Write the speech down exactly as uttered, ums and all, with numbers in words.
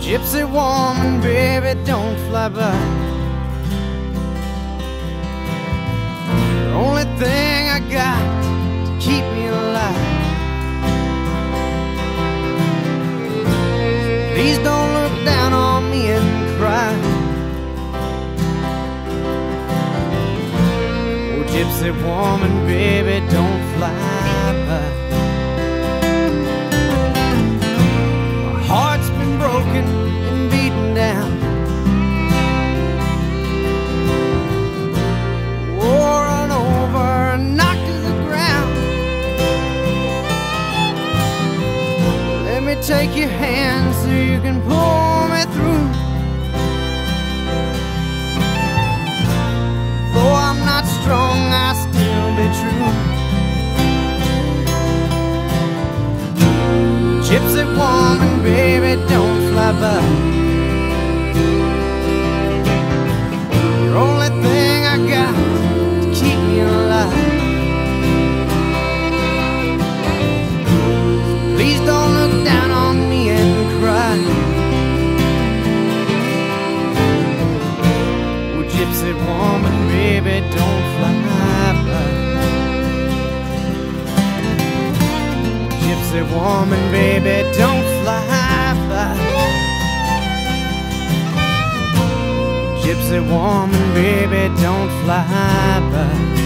Gypsy woman, baby, don't fly by. The only thing I got to keep me alive. Please don't look down on me and cry. Oh, gypsy woman, baby, don't fly by. My heart's been broken and beaten down, worn over and knocked to the ground. Let me take your hand so you can pull me through. Though I'm not strong, I'll still be true. Gypsy woman, baby, don't fly by. You're the only thing I got to keep me alive. Please don't look down on me and cry. Oh, gypsy woman, baby, don't fly by. Gypsy woman, baby, don't fly by. Gypsy woman, baby, don't fly by.